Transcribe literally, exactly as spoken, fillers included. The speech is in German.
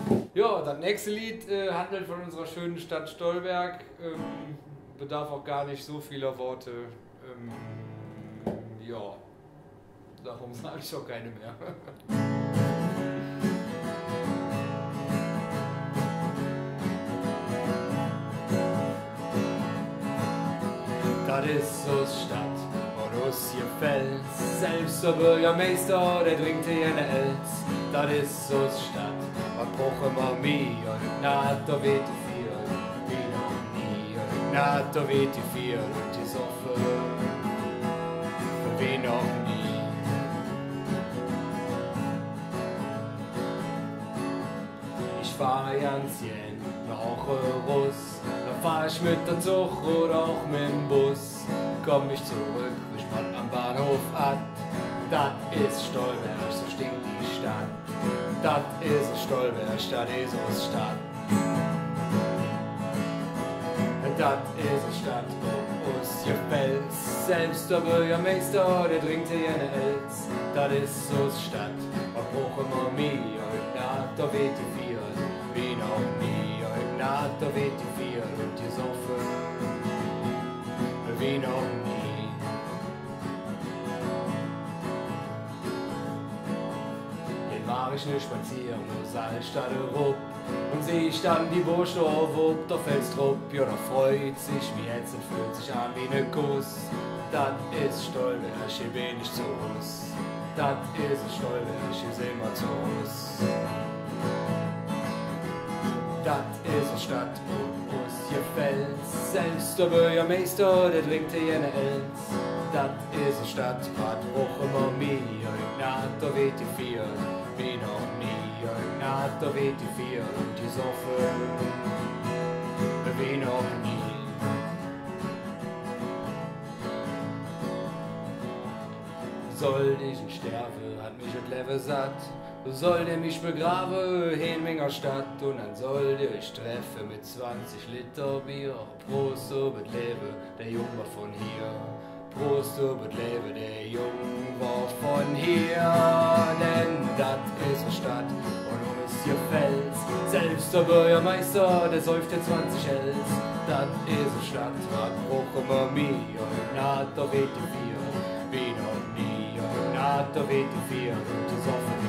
Ja, das nächste Lied äh, handelt von unserer schönen Stadt Stolberg. Ähm, bedarf auch gar nicht so vieler Worte. Ähm, ja, darum sage ich auch keine mehr. Das ist uns Stadt und uns gefällt. Selbst der Bürgermeister, der trinkt hier eine Els. Das ist uns Stadt, was brauchen wir mehr? Und na, da weht die vier, wie noch nie. Und na, da weht die vier und die Soffe, wie noch nie. Ich fahre ganz jen nach Russ, dann fahr ich mit der Zug oder auch mit dem Bus. Komm ich zurück, ich spann am Bahnhof ab. Das ist Stolberg, so stinkt die Stadt. Das ist Stolberg, das ist uns Stadt. Das ist eine Stadt, wo uns gefällt. Selbst der Bürgermeister, der trinkt hier eine Els. Das ist uns Stadt, was brauchen wir mehr? Heute Nacht, da weht die vier, wie noch nie. Heute Nacht, da weht die vier und die Soffe, wie noch nie. Den war ich nicht spazieren, nur sah ich da rup. Und seh ich dann die Burschen auf, ob der Felstrupp, ja, da freut sich wie jetzt und fühlt sich an wie ne Kuss. Das ist Stolberg, hier bin ich zu Hus. Das ist Stolberg, hier sind wir zu Hus. Das ist eine Stadt, wo uns gefällt. Selbst der Bürgermeister, der trinkt hier eine Els. Das ist eine Stadt, was brauchen wir mehr? Heute Nacht, da weht die vier, wie noch nie. Heute Nacht, da weht die vier und die Soffe, wie noch nie. Soll ich nicht sterben, hat mich das Leben satt. Soll der mich begraben in meiner Stadt und dann soll der ich treffen mit zwanzig Liter Bier. Prost über das Leben, der Jung war von hier. Prost über das Leben, der Jung war von hier. Denn das ist eine Stadt und uns gefällt. Selbst der Bürgermeister, der säuft der zwanzig Els. Das ist eine Stadt, was brauchen wir mehr? Na, da weht die vier, wie noch nie. Na, da weht die vier und die Soffe.